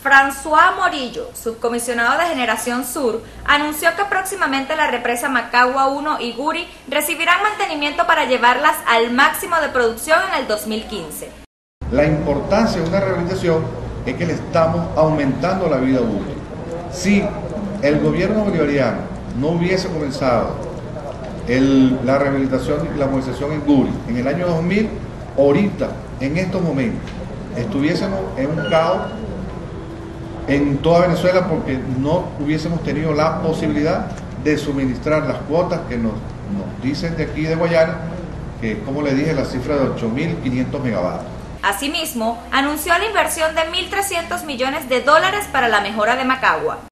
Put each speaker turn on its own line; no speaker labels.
François Morillo, subcomisionado de Generación Sur, anunció que próximamente la represa Macagua 1 y Guri recibirán mantenimiento para llevarlas al máximo de producción en el 2015.
La importancia de una rehabilitación es que le estamos aumentando la vida útil. Si el gobierno bolivariano no hubiese comenzado la rehabilitación y la modernización en Guri en el año 2000, ahorita, en estos momentos, estuviésemos en un caos en toda Venezuela porque no hubiésemos tenido la posibilidad de suministrar las cuotas que nos dicen de aquí de Guayana, que como le dije, la cifra de 8.500 megavatios.
Asimismo, anunció la inversión de $1.300 millones para la mejora de Macagua.